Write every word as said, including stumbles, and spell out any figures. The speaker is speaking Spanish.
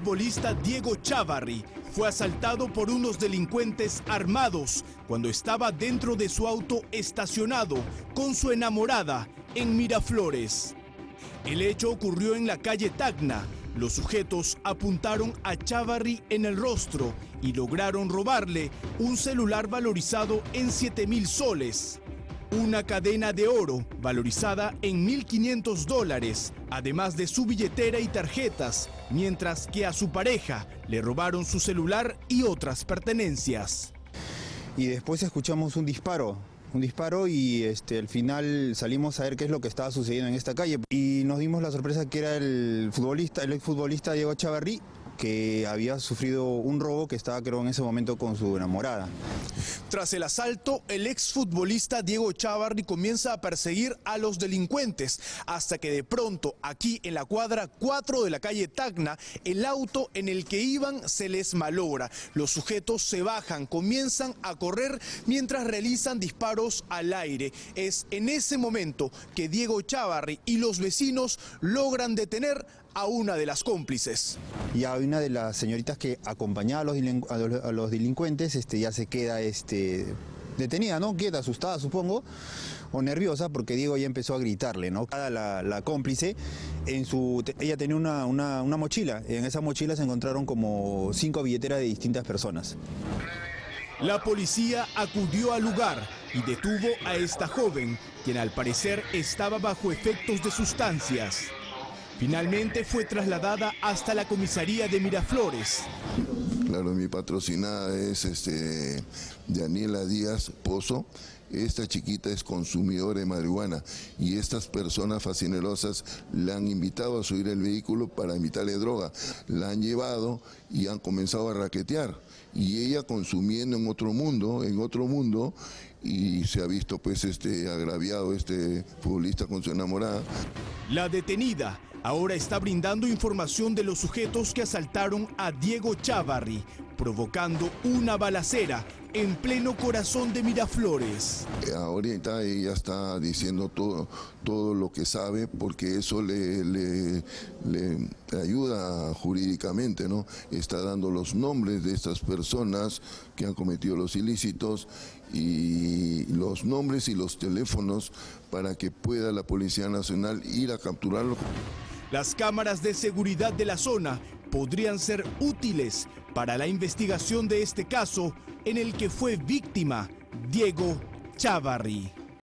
exfutbolista Diego Chávarri fue asaltado por unos delincuentes armados cuando estaba dentro de su auto estacionado con su enamorada en Miraflores. El hecho ocurrió en la calle Tacna. Los sujetos apuntaron a Chávarri en el rostro y lograron robarle un celular valorizado en siete mil soles, una cadena de oro valorizada en mil quinientos dólares, además de su billetera y tarjetas, mientras que a su pareja le robaron su celular y otras pertenencias. Y después escuchamos un disparo. Un disparo y este, al final salimos a ver qué es lo que estaba sucediendo en esta calle. Y nos dimos la sorpresa que era el futbolista, el exfutbolista Diego Chávarri, que había sufrido un robo, que estaba creo en ese momento con su enamorada. Tras el asalto, el exfutbolista Diego Chávarri comienza a perseguir a los delincuentes, hasta que de pronto, aquí en la cuadra cuatro de la calle Tacna, el auto en el que iban se les malogra. Los sujetos se bajan, comienzan a correr mientras realizan disparos al aire. Es en ese momento que Diego Chávarri y los vecinos logran detener a una de las cómplices. Y a una de las señoritas que acompañaba a los, a los, a los delincuentes este, ya se queda este, detenida, ¿no? Quieta, asustada supongo, o nerviosa, porque Diego ya empezó a gritarle, ¿no? La, la cómplice, en su, ella tenía una, una, una mochila, en esa mochila se encontraron como cinco billeteras de distintas personas. La policía acudió al lugar y detuvo a esta joven, quien al parecer estaba bajo efectos de sustancias. Finalmente fue trasladada hasta la comisaría de Miraflores. Claro, mi patrocinada es este, Daniela Díaz Pozo. Esta chiquita es consumidora de marihuana y estas personas fascinerosas la han invitado a subir el vehículo para invitarle droga. La han llevado y han comenzado a raquetear. Y ella consumiendo en otro mundo, en otro mundo, y se ha visto pues este agraviado este futbolista con su enamorada. La detenida ahora está brindando información de los sujetos que asaltaron a Diego Chávarri, provocando una balacera en pleno corazón de Miraflores. Ahorita ella está diciendo todo, todo lo que sabe, porque eso le, le, le ayuda jurídicamente, ¿no? Está dando los nombres de estas personas que han cometido los ilícitos y los nombres y los teléfonos para que pueda la Policía Nacional ir a capturarlo. Las cámaras de seguridad de la zona podrían ser útiles para la investigación de este caso en el que fue víctima Diego Chávarri.